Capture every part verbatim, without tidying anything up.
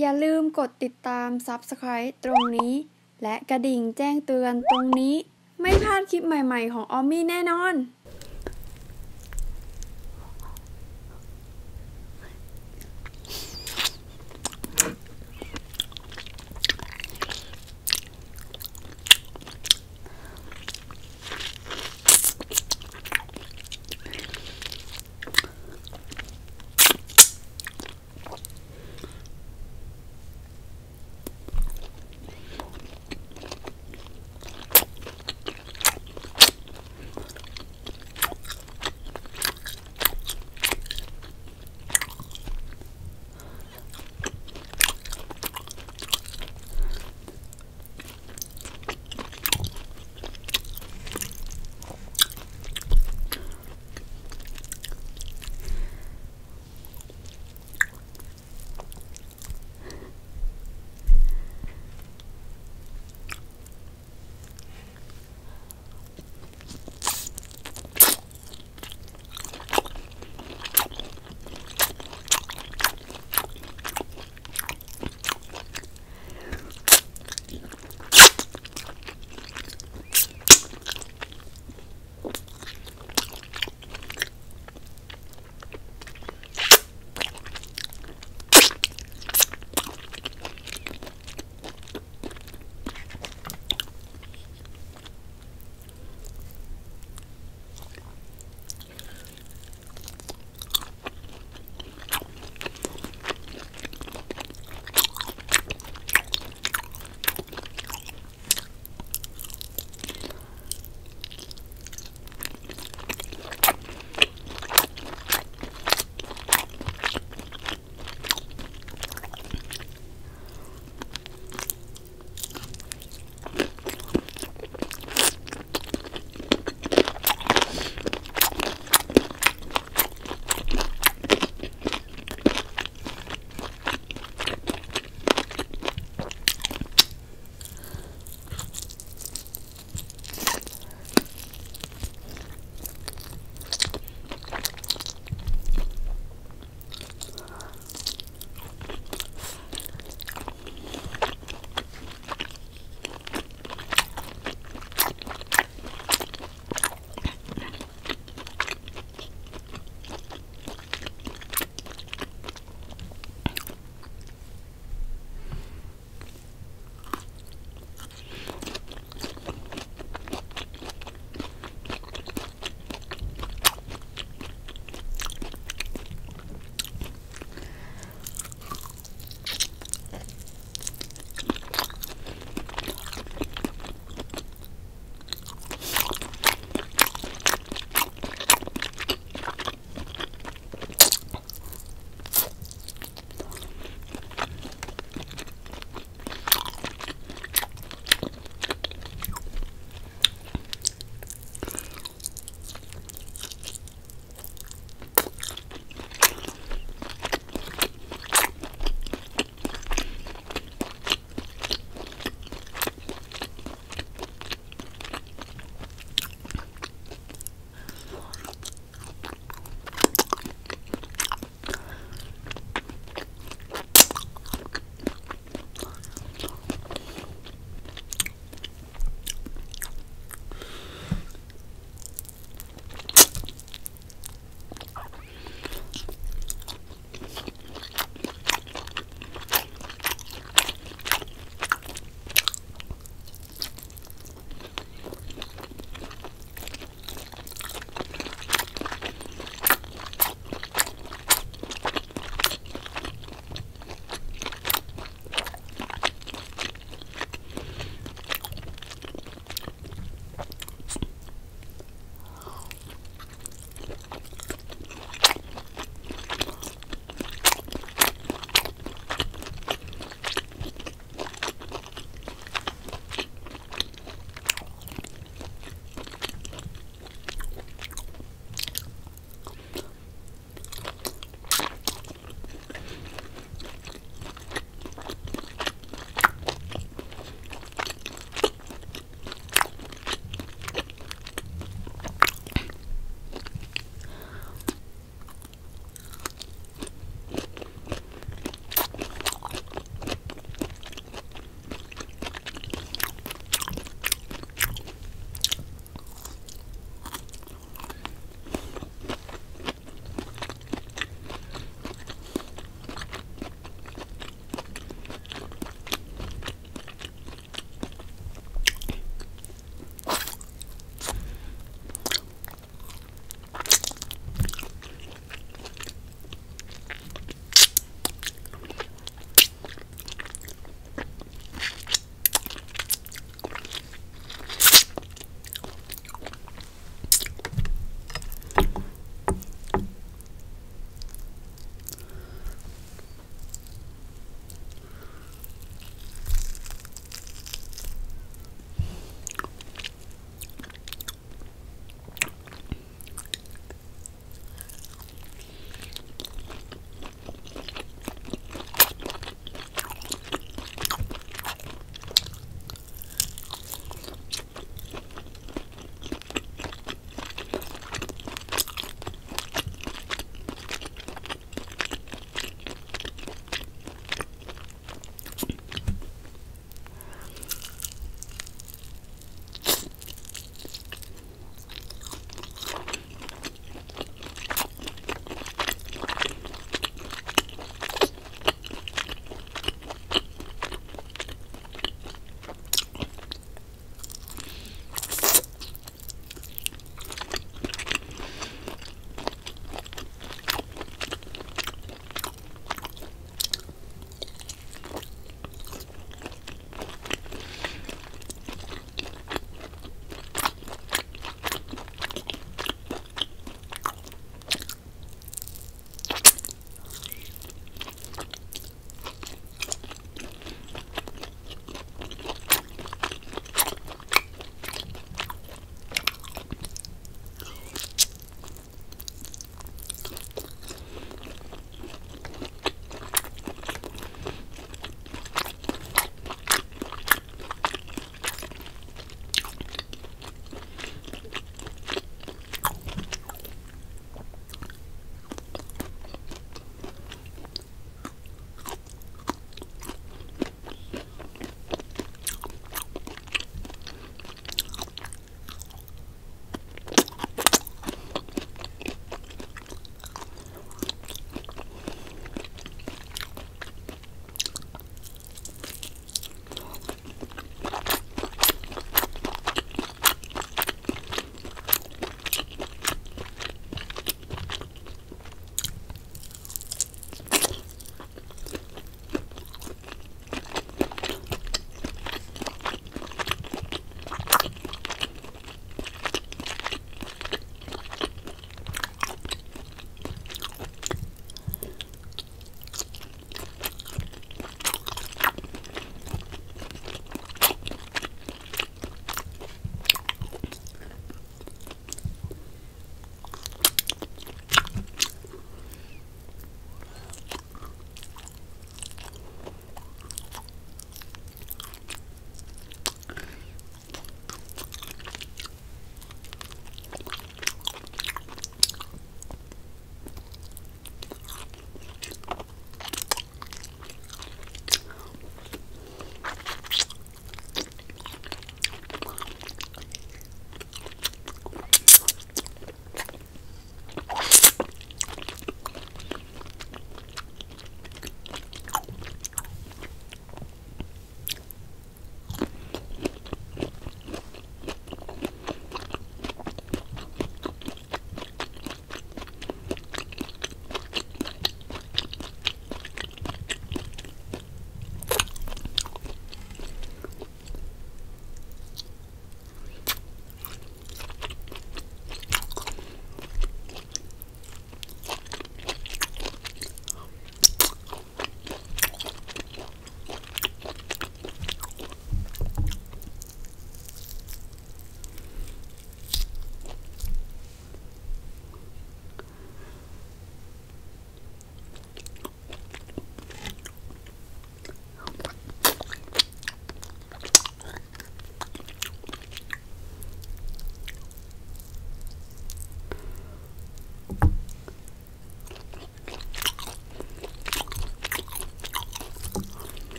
อย่าลืมกดติดตาม ซับสไครบ์ ตรงนี้และกระดิ่งแจ้งเตือนตรงนี้ไม่พลาดคลิปใหม่ๆของออมมี่แน่นอน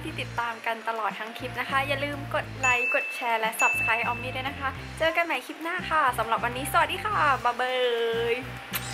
ที่ติดตามกันตลอดทั้งคลิปนะคะอย่าลืมกดไลค์กดแชร์และ ซับสไครบ์ ออมมี่ด้วยนะคะเจอกันใหม่คลิปหน้าค่ะสำหรับวันนี้สวัสดีค่ะบ๊ายบาย